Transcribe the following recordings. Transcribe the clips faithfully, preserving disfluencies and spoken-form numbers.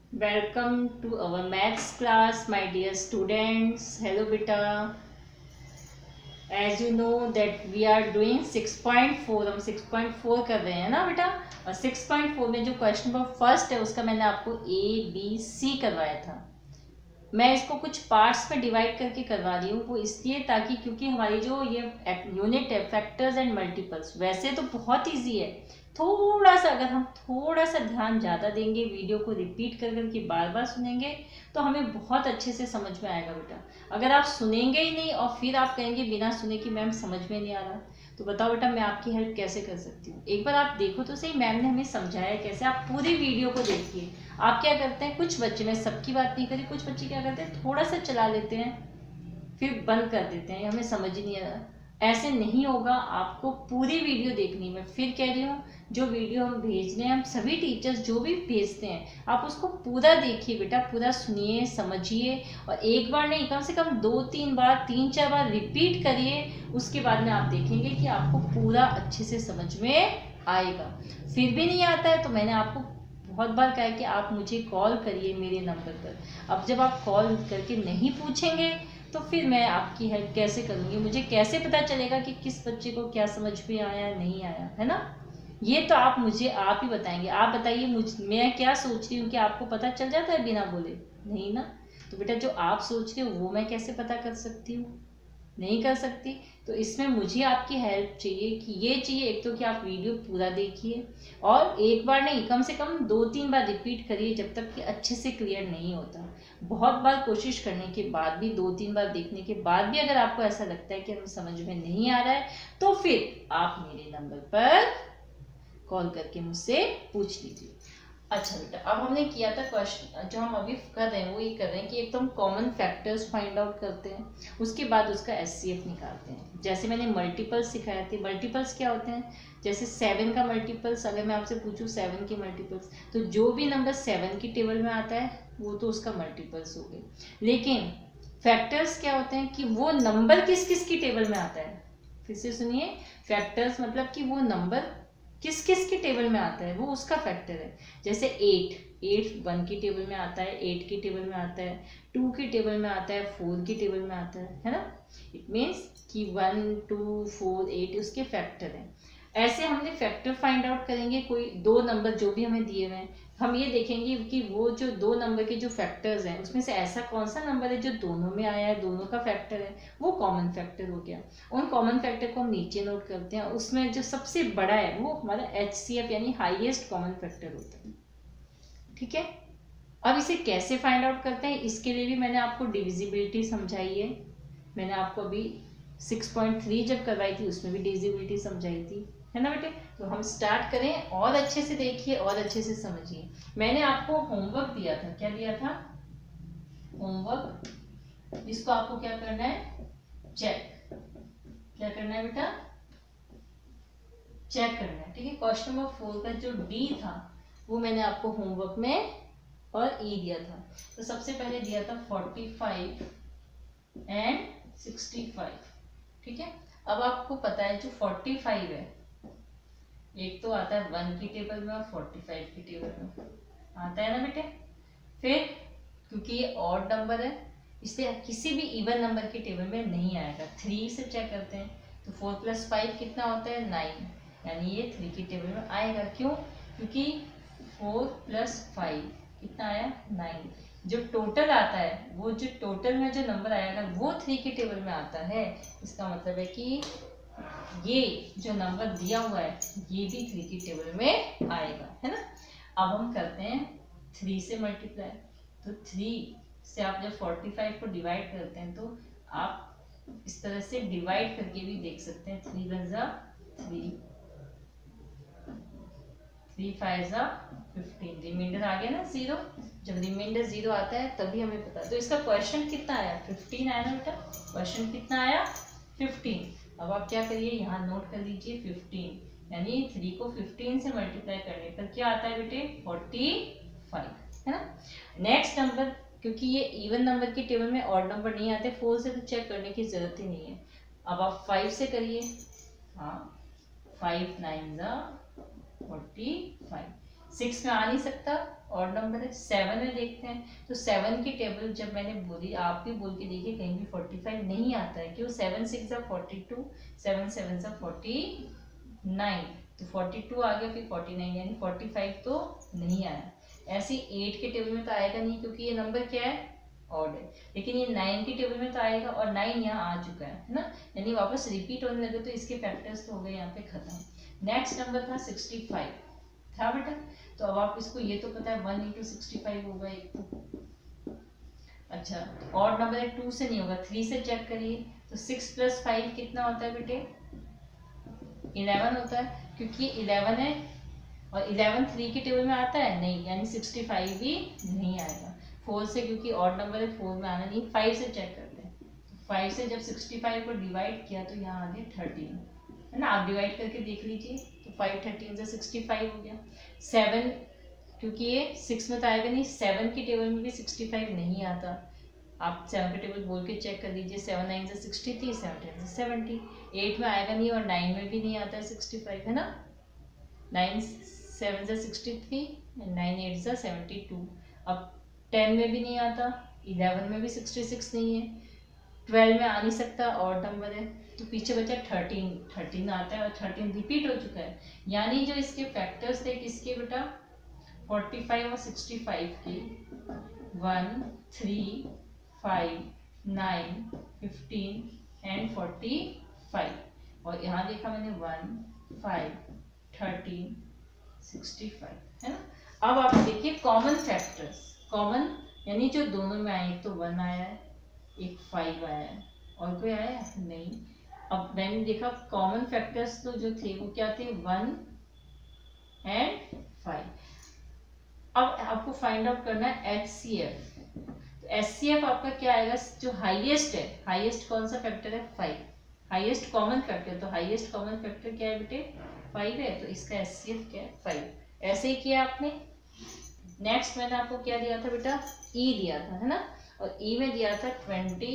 Welcome to our maths class, my dear students. Hello, beta. As you know that we are doing six point four, हम six point four कर रहे हैं ना बेटा। और six point four में जो क्वेश्चन नंबर फर्स्ट है उसका मैंने आपको ए बी सी करवाया था। मैं इसको कुछ पार्ट्स में डिवाइड करके करवा रही हूँ, वो इसलिए ताकि क्योंकि हमारी जो ये यूनिट है फैक्टर्स एंड मल्टीपल्स, वैसे तो बहुत इजी है, थोड़ा सा अगर हम थोड़ा सा ध्यान ज़्यादा देंगे, वीडियो को रिपीट कर करके बार बार सुनेंगे तो हमें बहुत अच्छे से समझ में आएगा बेटा। अगर आप सुनेंगे ही नहीं और फिर आप कहेंगे बिना सुने कि मैम समझ में नहीं आ रहा, तो बताओ बेटा मैं आपकी हेल्प कैसे कर सकती हूँ। एक बार आप देखो तो सही, मैम ने हमें समझाया कैसे। आप पूरी वीडियो को देखिए। आप क्या करते हैं, कुछ बच्चे, मैं सबकी बात नहीं करी, कुछ बच्चे क्या करते हैं थोड़ा सा चला लेते हैं फिर बंद कर देते हैं, हमें समझ ही नहीं आ रहा। ऐसे नहीं होगा, आपको पूरी वीडियो देखनी। मैं फिर कह रही हूँ, जो वीडियो हम भेज रहे हैं, हम सभी टीचर्स जो भी भेजते हैं, आप उसको पूरा देखिए बेटा, पूरा सुनिए, समझिए, और एक बार नहीं कम से कम दो तीन बार, तीन चार बार रिपीट करिए। उसके बाद में आप देखेंगे कि आपको पूरा अच्छे से समझ में आएगा। फिर भी नहीं आता है तो मैंने आपको बहुत बार कहा है कि आप मुझे कॉल करिए मेरे नंबर पर। अब जब आप कॉल करके नहीं पूछेंगे तो फिर मैं आपकी हेल्प कैसे करूँगी, मुझे कैसे पता चलेगा कि किस बच्चे को क्या समझ में आया नहीं आया, है ना। ये तो आप मुझे आप ही बताएंगे। आप बताइए, मुझ मैं क्या सोच रही हूँ कि आपको पता चल जाता है बिना बोले? नहीं ना। तो बेटा जो आप सोच रहे हो वो मैं कैसे पता कर सकती हूँ? नहीं कर सकती। तो इसमें मुझे आपकी हेल्प चाहिए कि ये चाहिए, एक तो कि आप वीडियो पूरा देखिए और एक बार नहीं कम से कम दो तीन बार रिपीट करिए जब तक कि अच्छे से क्लियर नहीं होता। बहुत बार कोशिश करने के बाद भी, दो तीन बार देखने के बाद भी अगर आपको ऐसा लगता है कि हमें समझ में नहीं आ रहा है तो फिर आप मेरे नंबर पर कॉल करके मुझसे पूछ लीजिए। अच्छा बेटा, अब हमने किया था क्वेश्चन, जो हम अभी कर रहे हैं वो ये कर रहे हैं कि एक तो हम कॉमन फैक्टर्स फाइंड आउट करते हैं, उसके बाद उसका एचसीएफ निकालते हैं। जैसे मैंने मल्टीपल्स सिखाए थे। मल्टीपल्स क्या होते हैं, जैसे सेवन का मल्टीपल्स अगर मैं आपसे पूछूं सेवन के मल्टीपल्स, तो जो भी नंबर सेवन की टेबल में आता है वो तो उसका मल्टीपल्स हो गए। लेकिन फैक्टर्स क्या होते हैं कि वो नंबर किस किस की टेबल में आता है। फिर से सुनिए, फैक्टर्स मतलब कि वो नंबर किस किस की टेबल में आता है वो उसका फैक्टर है। जैसे एट, एट वन की टेबल में आता है, एट की टेबल में आता है, टू की टेबल में आता है, फोर की टेबल में आता है, है ना। इट मीन्स कि वन टू फोर एट उसके फैक्टर हैं। ऐसे हमने फैक्टर फाइंड आउट करेंगे, कोई दो नंबर जो भी हमें दिए हुए हैं, हम ये देखेंगे कि वो जो दो नंबर के जो फैक्टर्स हैं उसमें से ऐसा कौन सा नंबर है जो दोनों में आया है, दोनों का फैक्टर है, वो कॉमन फैक्टर हो गया। उन कॉमन फैक्टर को हम नीचे नोट करते हैं, उसमें जो सबसे बड़ा है वो हमारा एच सी एफ यानी हाईएस्ट कॉमन फैक्टर होता है। ठीक है। अब इसे कैसे फाइंड आउट करते हैं, इसके लिए भी मैंने आपको डिविजिबिलिटी समझाई है। मैंने आपको अभी सिक्स पॉइंट थ्री जब करवाई थी उसमें भी डिविजिबिलिटी समझाई थी, है ना बेटे। तो हम स्टार्ट करें और अच्छे से देखिए और अच्छे से समझिए। मैंने आपको होमवर्क दिया था, क्या दिया था, होमवर्क, जिसको आपको क्या करना है, चेक। क्या करना है बेटा, चेक करना है। ठीक है। क्वेश्चन नंबर फोर का जो डी था वो मैंने आपको होमवर्क में और ई दिया था। तो सबसे पहले दिया था forty five and sixty five. ठीक है। अब आपको पता है जो फोर्टी फाइव है, एक तो आता है वन की टेबल में और फोर्टी फाइव की टेबल में आता है ना बेटे। फिर क्योंकि ये ऑड नंबर है इसलिए किसी भी इवन नंबर की टेबल में नहीं आएगा। थ्री से चेक करते हैं तो फोर प्लस फाइव कितना होता है, नाइन, यानी ये थ्री की टेबल में आएगा। क्यों, क्योंकि फोर प्लस फाइव कितना आया, नाइन। जो टोटल आता है, वो जो टोटल में जो नंबर आएगा वो थ्री की टेबल में आता है। इसका मतलब है कि ये जो नंबर दिया हुआ है ये भी थ्री की टेबल में आएगा, है ना। अब हम करते हैं थ्री से मल्टीप्लाई। तो थ्री से आप जब फोर्टी फाइव को डिवाइड करते हैं तो आप इस तरह से डिवाइड करके भी देख सकते हैं। थ्री वन जा थ्री, थ्री फाइव जा फिफ्टीन, रिमाइंडर आ गया ना जीरो। जब रिमाइंडर जीरो आता है तभी हमें पता है। तो इसका क्वेश्चन कितना आया, फिफ्टीन आया ना बेटा। क्वेश्चन कितना आया, फिफ्टीन। अब आप क्या करिए, यहाँ नोट कर लीजिए फिफ्टीन, यानी थ्री को फिफ्टीन से मल्टीप्लाई करने पर क्या आता है बेटे, फोर्टी फाइव, है ना। नेक्स्ट नंबर, क्योंकि ये इवन नंबर की टेबल में ऑड नंबर नहीं आते, फोर से तो चेक करने की जरूरत ही नहीं है। अब आप फाइव से करिए, हाँ, फाइव नाइन जा फोर्टी फाइव। सिक्स में आ नहीं सकता, और नंबर है। सेवन में देखते हैं तो सेवन की टेबल जब मैंने बोली, आप भी बोल के देखिए, कहीं भी फोर्टी फाइव नहीं आता है। क्यों? सेवन सिक्स ज़ा फोर्टी टू, सेवन सेवन ज़ा फोर्टी नाइन, तो फोर्टी टू आ गया, फिर फोर्टी नाइन, यानी फोर्टी फाइव तो नहीं आया। ऐसे एट के टेबल में तो आएगा नहीं, क्योंकि ये नंबर क्या है? ऑड है। लेकिन ये नाइन की टेबल में तो आएगा, और नाइन यहाँ आ चुका है ना, यानी वापस रिपीट होने लगे, तो इसके फैक्टर्स तो हो गए यहाँ पे खत्म। नेक्स्ट नंबर था सिक्सटी फाइव, था बेटा। तो अब आप इसको, ये तो पता है वन इंटू सिक्सटी फाइव होगा एक तो। अच्छा, ऑड नंबर है, टू से नहीं होगा, थ्री से चेक करिए। तो सिक्स प्लस फाइव कितना होता है बेटे? इलेवन होता है, क्योंकि इलेवन है, और इलेवन थ्री की टेबल में आता है नहीं, यानी सिक्सटी फाइव भी नहीं आएगा। फोर से, क्योंकि ऑड नंबर है, फोर में आना नहीं। फाइव से चेक करते हैं। फाइव से जब सिक्सटी फाइव को डिवाइड किया तो यहाँ आ गया थर्टीन, है ना। आप डिवाइड करके देख लीजिए, तो फाइव थर्टीन से सिक्सटी फाइव हो गया। सेवन, क्योंकि ये सिक्स में तो आएगा नहीं, सेवन की टेबल में भी सिक्सटी फाइव नहीं आता। आप सेवन की टेबल बोल के चेक कर लीजिए, सेवन नाइन से सिक्सटी थ्री, सेवन टेन से सेवेंटी। एट में आएगा नहीं, और नाइन में भी नहीं आता है सिक्सटी फाइव, है ना। नाइन सेवन से सिक्सटी थ्री, नाइन एट से सेवेंटी टू। अब टेन में भी नहीं आता, इलेवन में भी सिक्सटी सिक्स नहीं है, ट्वेल्व में आ नहीं सकता, ऑड नंबर है, तो पीछे बचा थर्टीन। थर्टीन आता है, और थर्टीन रिपीट हो चुका है। यानी जो इसके फैक्टर्स थे किसके बेटा? फोर्टी फाइव और सिक्सटी फाइव के, one, three, five, nine, fifteen and forty five. और यहाँ देखा मैंने one, five, thirteen, sixty five, है ना। अब आप देखिए कॉमन फैक्टर्स, कॉमन यानी जो दोनों में आए, एक तो वन आया है, एक फाइव आया है, और कोई आया नहीं। अब मैंने देखा कॉमन फैक्टर्स तो जो थे वो क्या थे? One and five. अब आपको फाइंड आउट करना है एच सी एफ। तो एच सी एफ आपका क्या आएगा? जो हाईएस्ट है, हाईएस्ट कौन सा फैक्टर है? फाइव। हाईएस्ट कॉमन फैक्टर, तो हाईएस्ट कॉमन फैक्टर क्या है बेटे? फाइव है, तो इसका एच सी एफ क्या है? फाइव। ऐसे ही किया आपने। नेक्स्ट मैंने आपको क्या दिया था बेटा? ई दिया था, है ना। और ई में दिया था ट्वेंटी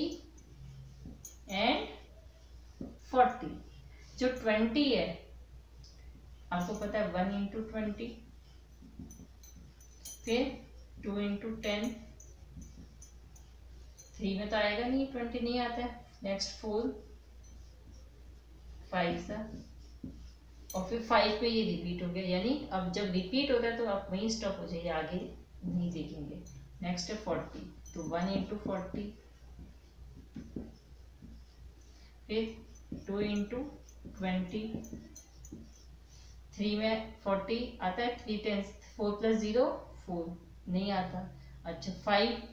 एंड फोर्टी। जो ट्वेंटी है आपको पता है वन इंटू ट्वेंटी, फिर टू इंटू टेन, थ्री में तो आएगा नहीं, ट्वेंटी नहीं आता है। नेक्स्ट फोर, फाइव सा, और फिर फाइव पे ये रिपीट हो गया, यानी अब जब रिपीट होता है तो आप वहीं स्टॉप हो जाइए, आगे नहीं देखेंगे। नेक्स्ट है फोर्टी, तो वन इंटू फोर्टी, फिर टू इंटू ट्वेंटी, थ्री में फोर्टी आता है, three ten, four plus zero four, नहीं आता। अच्छा, फाइव,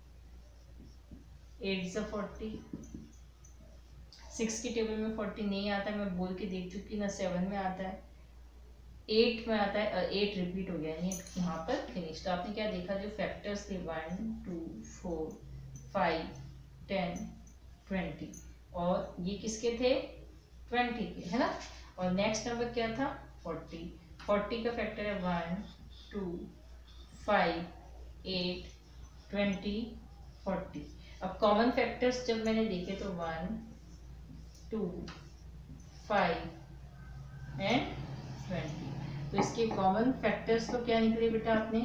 एट से फोर्टी, सिक्स की टेबल में फोर्टी नहीं आता है, मैं बोल के देख चुकी ना। सेवन में आता है, एट में आता है, एट रिपीट हो गया, यानी यहाँ पर फिनिश। तो आपने क्या देखा? जो फैक्टर्स थे one, two, four, five, ten, twenty, और ये किसके थे? ट्वेंटी के, है ना। और नेक्स्ट नंबर क्या था? फोर्टी। फोर्टी का फैक्टर है one, two, five, eight, twenty, forty. अब कॉमन फैक्टर्स जब मैंने देखे तो one, two, five and twenty. तो इसके कॉमन फैक्टर्स तो क्या निकले बेटा आपने?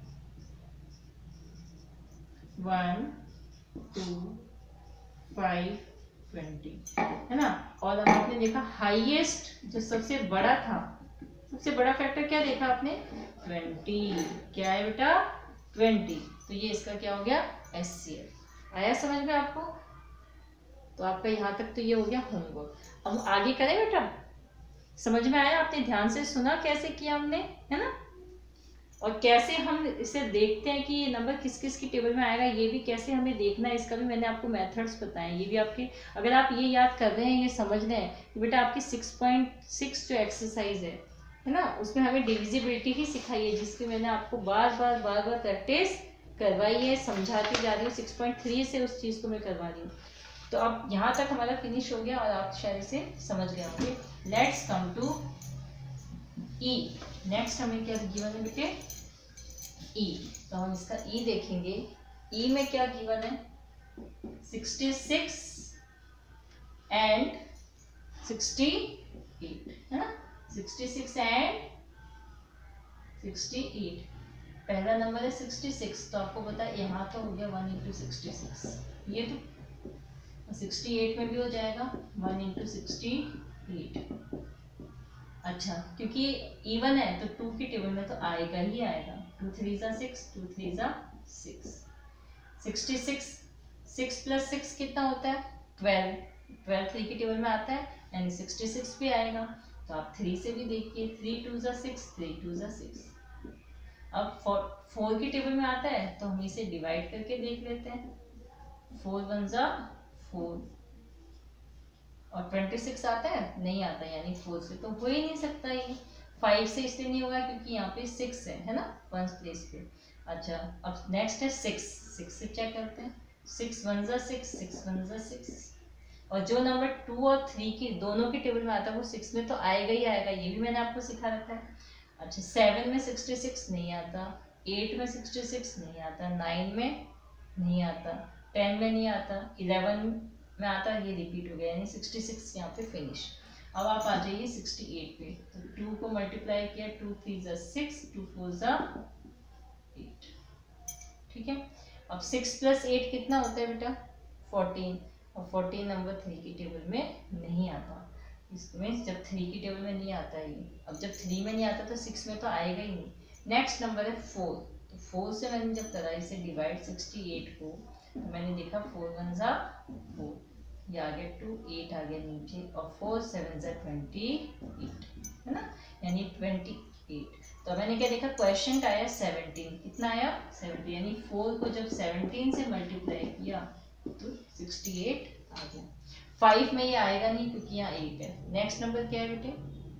वन, टू, फाइव, ट्वेंटी, है ना। और अब आपने देखा हाईएस्ट, जो सबसे बड़ा था, सबसे बड़ा फैक्टर क्या देखा आपने? ट्वेंटी। क्या है बेटा? ट्वेंटी। तो ये इसका क्या हो गया? H C F. आया समझ में आपको? तो आपका यहाँ तक तो ये हो गया होमवर्क। अब आगे करें बेटा? समझ में आया? आपने ध्यान से सुना कैसे किया हमने, है ना। और कैसे हम इसे देखते हैं कि ये नंबर किस किस की टेबल में आएगा, ये भी कैसे हमें देखना है, इसका भी मैंने आपको मेथड्स बताए। ये भी आपके, अगर आप ये याद कर रहे हैं, ये समझ रहे हैं, तो बेटा आपकी सिक्स पॉइंट सिक्स जो एक्सरसाइज है है ना, उसमें हमें डिविजिबिलिटी ही सिखाई है, जिसकी मैंने आपको बार बार बार बार प्रैक्टिस करवाई है, समझाती जा रही हूँ। सिक्स पॉइंट थ्री से उस चीज़ को मैं करवा रही हूँ। तो अब यहाँ तक हमारा फिनिश हो गया और आप शायद इसे समझ गए होंगे। Let's come to E. Next हमें क्या गिवन है बेटे? ई। तो हम इसका ई देखेंगे। ई में क्या गिवन है? Sixty six and sixty eight, है ना। Sixty six and sixty eight. पहला नंबर है सिक्सटी सिक्स, तो आपको पता है यहाँ तो हो गया वन इंटू सिक्सटी सिक्स, ये तो सिक्सटी एट में भी हो जाएगा वन इंटू सिक्सटी एट। अच्छा, क्योंकि इवन है तो टू की टेबल में तो आएगा ही आएगा। टू थ्री ज़ा सिक्स, टू थ्री ज़ा six. Sixty six, six plus six कितना होता है? ट्वेल्व। ट्वेल्व थ्री की टेबल में आता है, यानी सिक्सटी सिक्स भी आएगा। तो आप थ्री से भी देखिए, थ्री टू ज़ा सिक्स, थ्री टू ज़ा सिक्स। अब फोर फोर की टेबल में आता है तो हम इसे डिवाइड करके देख लेते हैं। फोर वन ज़ा फोर, और ट्वेंटी सिक्स आता है? नहीं आता, यानी फोर से तो हो ही नहीं सकता ये। फाइव से इसलिए नहीं होगा क्योंकि यहाँ पे सिक्स है है ना, वन प्लेस पे। अच्छा, अब नेक्स्ट है सिक्स। सिक्स से चेक करते हैं। सिक्स वन ज़ा सिक्स, सिक्स वन ज़ा सिक्स। और जो नंबर टू और थ्री की दोनों की टेबल में आता है वो सिक्स में तो आएगा ही आएगा, ये भी मैंने आपको सिखा रखा है। अच्छा, सेवन में सिक्सटी सिक्स नहीं आता, एट में सिक्सटी सिक्स नहीं आता, नाइन में नहीं आता, टेन में नहीं आता, इलेवन में आता, ये रिपीट हो गया, यानी सिक्सटी सिक्स यहाँ पे फिनिश। अब आप आ जाइए सिक्सटी एट पे। तो टू को मल्टीप्लाई किया, टू थ्री ज़ा सिक्स, टू फोर ज़ा एट। ठीक है, अब सिक्स प्लस एट कितना होता है बेटा? फोर्टीन। और फोर्टीन नंबर थ्री की टेबल में नहीं आता, इसमें जब थ्री की टेबल में नहीं आता ये। अब जब थ्री में नहीं आता तो सिक्स में तो आएगा ही नहीं। नेक्स्ट नंबर है फोर। तो फोर से मैंने जब करा इसे डिवाइड सिक्सटी एट को, तो मैंने देखा फोर वन ज़ा फोर, ये आ गया टू, एट आ गया नीचे, और फोर सेवन ज़ा ट्वेंटी एट, है ना, यानी ट्वेंटी एट। तो मैंने क्या देखा, क्वेश्चन आया सेवनटीन। कितना आया? सेवनटीन। यानी फोर को जब सेवनटीन से मल्टीप्लाई किया तो सिक्सटी एट आ गया। फाइव में ये आएगा नहीं क्योंकि यहाँ एट है। नेक्स्ट नंबर क्या है बेटे?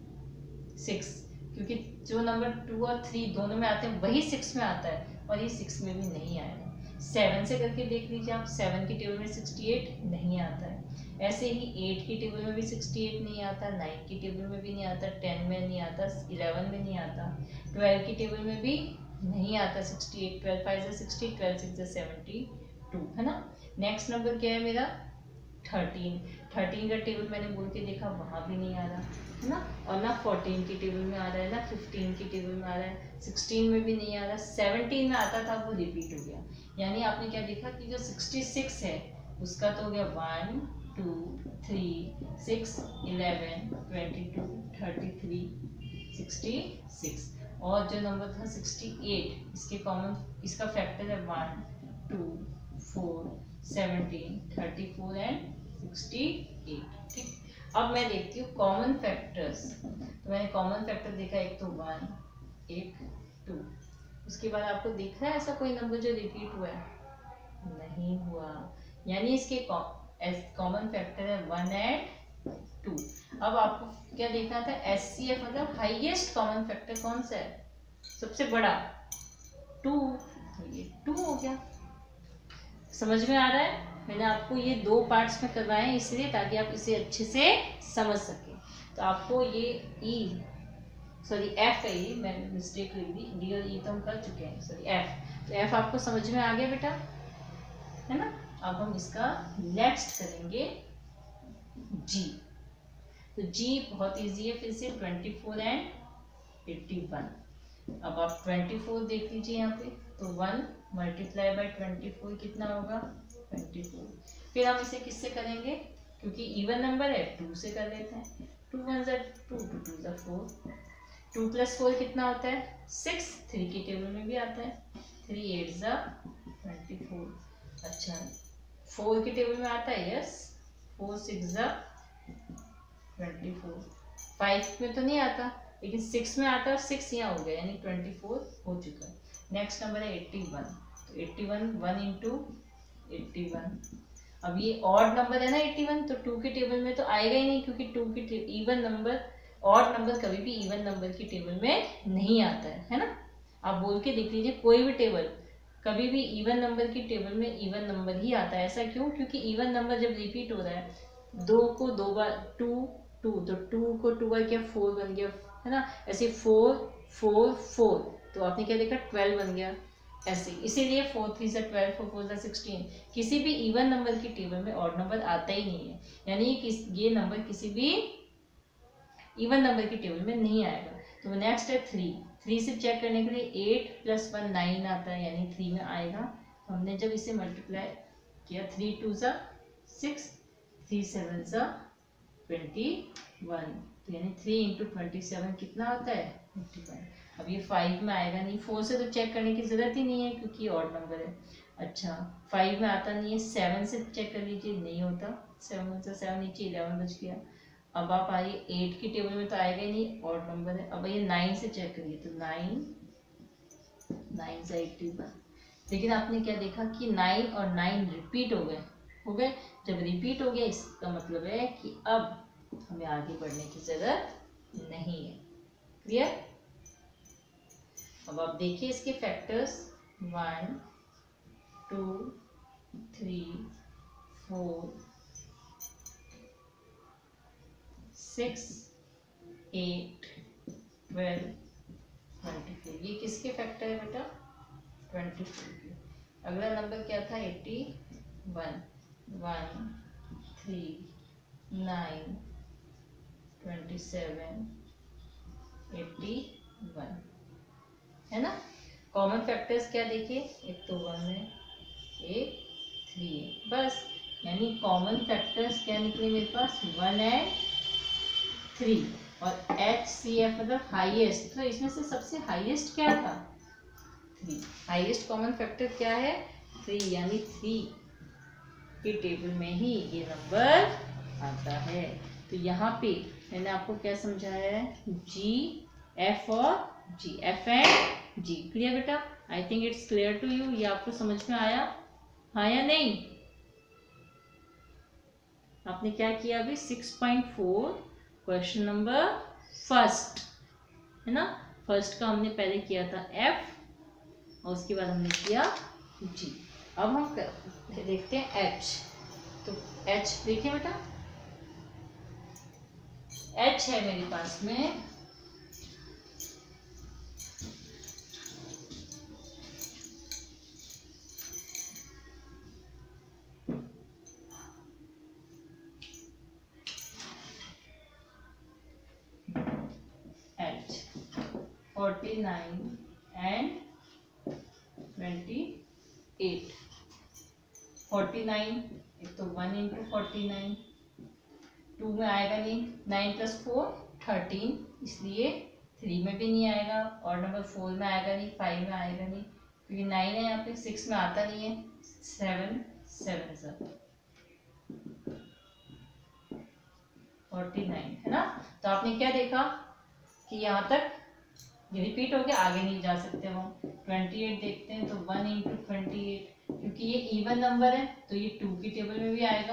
सिक्स, क्योंकि जो नंबर टू और थ्री दोनों में आते हैं वही सिक्स में आता है, और ये सिक्स में भी नहीं आएगा। सेवन से करके देख लीजिए आप, सेवन की टेबल में सिक्सटी एट नहीं आता है। ऐसे ही एट की टेबल में भी सिक्सटी एट नहीं आता, नाइन की टेबल में भी नहीं आता, टेन में नहीं आता, इलेवन में नहीं आता, ट्वेल्व की टेबल में भी नहीं आता सिक्सटी एट। ट्वेल्व फाइव ज़ा सिक्सटी, ट्वेल्व सिक्स ज़ा सेवेंटी टू, है ना। नेक्स्ट नंबर क्या है मेरा? थर्टीन। थर्टीन का टेबल मैंने बोल के देखा, वहाँ भी नहीं आ रहा, है ना। और ना फोर्टीन की टेबल में आ रहा है, ना फिफ्टीन की टेबल में आ रहा है, सिक्सटीन में भी नहीं आ रहा, सेवनटीन में आता था वो रिपीट हो गया। यानी आपने क्या देखा कि जो सिक्सटी सिक्स है उसका तो हो गया one two three six eleven twenty two thirty three sixty six. और जो नंबर था सिक्सटी एट, इसके कॉमन इसका फैक्टर है one two four seventeen thirty four and sixty eight. ठीक, अब मैं देखती हूँ कॉमन फैक्टर्स। तो मैंने कॉमन फैक्टर देखा, एक तो वन, एक टू। उसके बाद आपको दिख रहा है ऐसा कोई नंबर जो रिपीट हुआ है? नहीं हुआ, यानी इसके कॉमन फैक्टर है वन एंड टू। अब आपको क्या देखना था? एस सी एफ मतलब हाईएस्ट कॉमन फैक्टर कौन सा है? सबसे बड़ा, टू। तो ये टू हो गया। समझ में आ रहा है? मैंने आपको ये दो पार्ट्स में करवाए हैं इसलिए ताकि आप इसे अच्छे से समझ सकें। तो आपको ये ई सॉरी एफ है, ये मैंने मिस्टेक लिख दी, डी और ई तो हम कर चुके हैं, सॉरी एफ। तो एफ आपको समझ में आ गया बेटा, है ना। अब हम इसका नेक्स्ट करेंगे जी। तो जी बहुत इजी है, फिर से twenty four and eighty one. अब आप ट्वेंटी फोर देख लीजिए यहाँ पे, तो one multiply by twenty four कितना होगा? Twenty four. फिर हम इसे किससे करेंगे? क्योंकि इवन नंबर है, टू से कर लेते हैं। टू वन ज़ा टू, टू टू ज़ा फोर, टू प्लस फोर कितना होता है? सिक्स। थ्री की टेबल में भी आता है, थ्री एट ज़ा ट्वेंटी फोर। अच्छा, फोर की टेबल में आता है, यस, फोर सिक्स ज़ा ट्वेंटी फोर। फाइव में तो नहीं आता, लेकिन सिक्स में आता है, और सिक्स यहाँ हो गया, यानी ट्वेंटी फोर हो चुका है। नेक्स्ट नंबर है एट्टी वन। तो eighty one, one into eighty one. अब ये ऑड नंबर है ना एट्टी वन, तो टू की टेबल में तो आएगा ही नहीं, क्योंकि टू की इवन नंबर, ऑड नंबर कभी भी इवन नंबर की टेबल में नहीं आता है, है ना। आप बोल के देख लीजिए, कोई भी टेबल कभी भी इवन नंबर की टेबल में इवन नंबर ही आता है। ऐसा क्यों? क्योंकि इवन नंबर जब रिपीट हो रहा है, दो को दो बार, टू टू, तो टू को टू बार क्या, फोर बन गया, है ना। ऐसे फोर फोर फोर, तो आपने क्या देखा? ट्वेल्व बन गया। ऐसे इसीलिए फोर थ्री ज़ा ट्वेल्व, फोर फोर ज़ा सिक्सटीन। किसी भी इवन नंबर की टेबल में ऑड नंबर आता ही नहीं है, यानी किस ये नंबर किसी भी इवन नंबर की टेबल में नहीं आएगा। तो नेक्स्ट है थ्री। थ्री से चेक करने के लिए एट प्लस वन नाइन आता है, यानी थ्री में आएगा। तो हमने जब इसे मल्टीप्लाई किया, थ्री टू ज़ा सिक्स, थ्री सेवन ज़ा ट्वेंटी वन, तो यानी थ्री इंटू ट्वेंटी सेवन कितना आता है, फिफ्टी फाइव। अब ये फाइव में आएगा नहीं, फोर से तो चेक करने की ज़रूरत ही नहीं है क्योंकि ऑड नंबर है। अच्छा, फाइव में आता नहीं है, सेवन से चेक कर लीजिए, नहीं होता, सेवन से सेवन नीचे इलेवन बच गया। अब आप आइए एट की टेबल में तो आएगा ही नहीं, ऑड नंबर है। अब ये नाइन से चेक करिए, तो नाइन, नाइन से एट्टी वन। लेकिन आपने क्या देखा कि नाइन और नाइन रिपीट हो गए हो गए जब रिपीट हो गया इसका मतलब है कि अब हमें आगे बढ़ने की जरूरत नहीं है। क्लियर? अब आप देखिए इसके factors, one two three four six eight twelve twenty four. ये किसके फैक्टर है बेटा, ट्वेंटी फोर के। अगला नंबर क्या था, eighty one, one three nine twenty seven eighty one, है ना। कॉमन फैक्टर्स क्या देखिए, एक तो वन है, एक थ्री है, बस। यानी कॉमन फैक्टर्स क्या निकले मेरे पास, वन एंड थ्री। और एच सी एफ मतलब हाईएस्ट, तो इसमें से सबसे हाईएस्ट क्या था, थ्री। हाईएस्ट कॉमन फैक्टर क्या है, थ्री, यानी थ्री के टेबल में ही ये नंबर आता है। तो यहाँ पे मैंने आपको क्या समझाया है, जी एफ और G, F and G. Clear बेटा? I think it's clear to you. ये आपको समझ में आया, हाँ या नहीं? आपने क्या किया अभी, six point four question number first, है ना। फर्स्ट का हमने पहले किया था एफ और उसके बाद हमने किया जी। अब हम देखते हैं एच। तो एच देखिए बेटा, एच है मेरे पास में H forty nine and twenty eight. Forty nine, एक तो one into forty nine, two में आएगा नहीं, नाइन प्लस फोर थर्टीन, इसलिए थ्री में भी नहीं आएगा, और नंबर फोर में आएगा नहीं, फाइव में आएगा नहीं क्योंकि नाइन है यहाँ पे, सिक्स में आता नहीं है, सेवन, सेवन सर फोर्टी नाइन, है ना। तो आपने क्या देखा कि यहाँ तक ये रिपीट हो गया, आगे नहीं जा सकते हम। ट्वेंटी एट देखते हैं, तो वन इंटू ट्वेंटी एट, क्योंकि ये इवन नंबर है तो ये टू की टेबल में भी आएगा,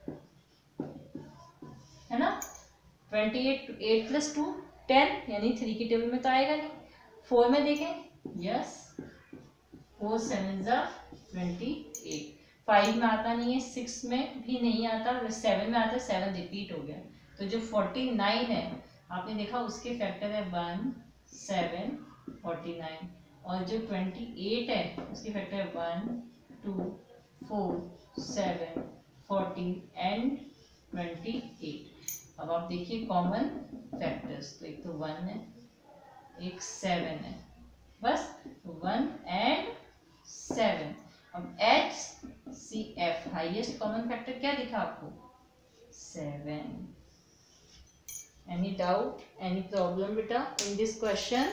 है ना। Twenty eight, eight plus two ten, यानी थ्री की टेबल में तो आएगा नहीं। फोर में देखें, यस, फोर सेवन जा ट्वेंटी एट। फाइव में आता नहीं है, सिक्स में भी नहीं आता, सेवन में आता है, सेवन रिपीट हो गया। तो जो फोर्टी नाइन है आपने देखा उसके फैक्टर है वन, सेवन, फोर्टी नाइन, और जो ट्वेंटी एट है उसके फैक्टर है one, two, four, seven, fourteen and twenty eight. अब आप देखिए कॉमन फैक्टर्स, तो एक तो वन है, एक सेवन है, बस वन एंड सेवन। अब H C F highest common factor क्या दिखा आपको, seven. Any doubt, any problem बेटा इन दिस क्वेश्चन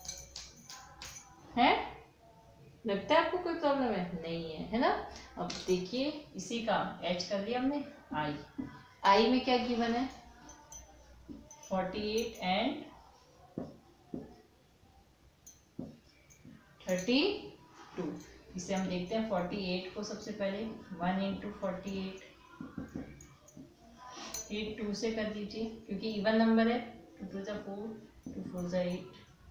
है? लगता है आपको कोई प्रॉब्लम है? नहीं है, है ना। अब देखिए इसी का एच कर लिया हमने, आई, आई में क्या गिवन है, forty eight and thirty two. इसे हम देखते हैं, फोर्टी एट को सबसे पहले one into forty eight, eight two से कर दीजिए क्योंकि इवन नंबर है, टू टू ज़ा फोर, टू फोर ज़ा eight,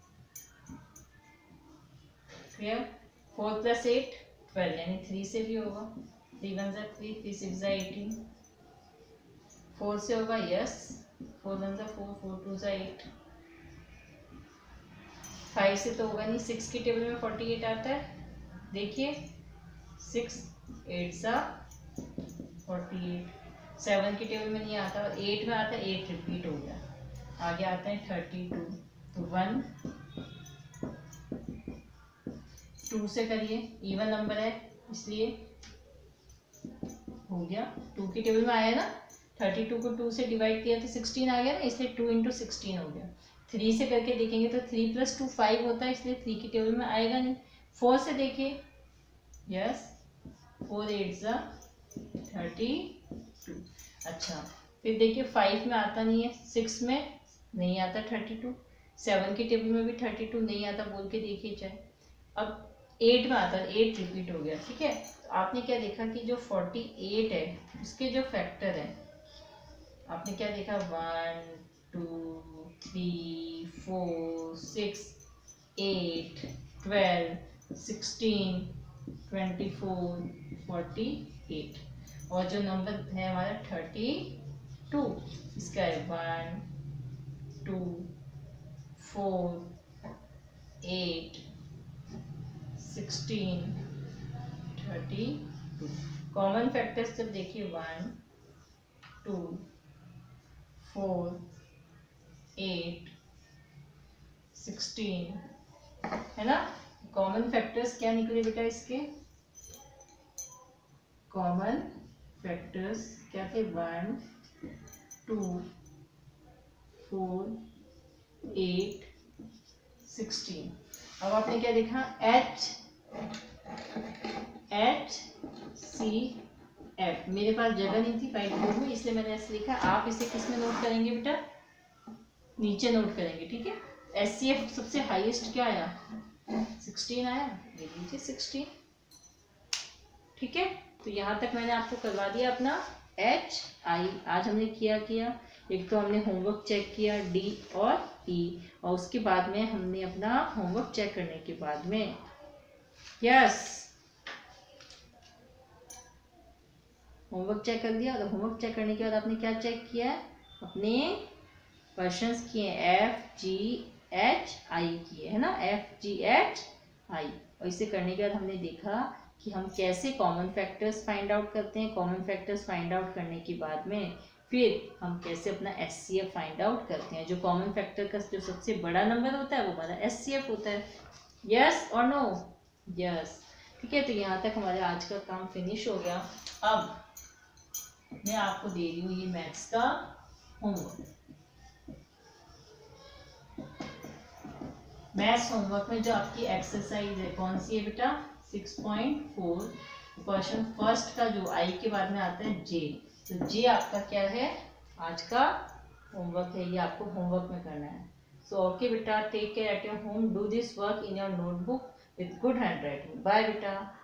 clear. Four plus eight twelve, यानी थ्री से भी होगा, थ्री वन ज़ा थ्री, थ्री सिक्स ज़ा एटीन, फोर से होगा, यस, फोर वन ज़ा फोर, फोर टू ज़ा एट, फाइव से तो होगा नहीं, सिक्स की टेबल में फोर्टी एट आता है, देखिए सिक्स एट ज़ा फोर्टी एट, सेवन की टेबल में नहीं आता, और एट में आता है, एट रिपीट हो गया, आगे आते हैं थर्टी टू, तो वन टू से करिए, इवन नंबर है इसलिए हो गया। टू की टेबल में आया ना, थर्टी टू को टू से डिवाइड किया तो सिक्सटीन आ गया ना, इसलिए टू इंटू सिक्सटीन हो गया। थ्री से करके देखेंगे तो थ्री प्लस टू फाइव होता है, इसलिए थ्री की टेबल में आएगा नहीं। फोर से देखिए, यस फोर एट ज़ा थर्टी टू। अच्छा फिर देखिए फाइव में आता नहीं है, सिक्स में नहीं आता थर्टी टू, सेवन की टेबल में भी थर्टी टू नहीं आता, बोल के देखिए चाहे। अब एट में आता है, एट रिपीट हो गया, ठीक है। तो आपने क्या देखा कि जो फोर्टी एट है उसके जो फैक्टर है, आपने क्या देखा, one two three four six eight twelve sixteen twenty four forty eight, और जो नंबर है हमारा थर्टी टू, इसका है one two four eight sixteen thirty two. Common factors जब देखिए, one two four eight sixteen, है ना। कॉमन फैक्टर्स क्या निकले बेटा इसके, कॉमन फैक्टर्स क्या थे, one two four eight sixteen. अब आपने क्या देखा, एच एच सी एफ। मेरे पास जगह नहीं थी फाइल बोर्ड में, इसलिए मैंने ऐसे लिखा। आप इसे किस में नोट करेंगे बेटा, नीचे नोट करेंगे, ठीक है। एस सी एफ सबसे हाईएस्ट क्या आया, सिक्सटीन आया, ये लीजिए सिक्सटीन, ठीक है। तो यहाँ तक मैंने आपको करवा दिया अपना एच आई। आज हमने किया किया एक तो हमने होमवर्क चेक किया डी और ई, और उसके बाद में हमने अपना होमवर्क चेक करने के बाद में, यस होमवर्क चेक कर लिया। और होमवर्क चेक करने के बाद आपने क्या चेक किया है, अपने क्वेश्चंस किए एफ जी एच आई किए, है ना, एफ जी एच आई। और इसे करने के बाद हमने देखा कि हम कैसे कॉमन फैक्टर्स फाइंड आउट करते हैं। कॉमन फैक्टर्स फाइंड आउट करने के बाद में फिर हम कैसे अपना S C F find out करते हैं। जो कॉमन फैक्टर का जो सबसे बड़ा नंबर होता है वो हमारा एस सी एफ होता है, यस और नो, यस, ठीक है। तो यहाँ तक हमारा आज का काम फिनिश हो गया। अब मैं आपको दे रही हूँ ये मैथ्स का होमवर्क। मैथ्स होमवर्क में जो आपकी एक्सरसाइज है कौन सी है बेटा, six point four, question first का जो आई के बाद में आता है जे। तो जे आपका क्या है, आज का होमवर्क है, ये आपको होमवर्क में करना है। सो ओके बेटा, take care at your home, do this work in your notebook with good handwriting. Bye बेटा।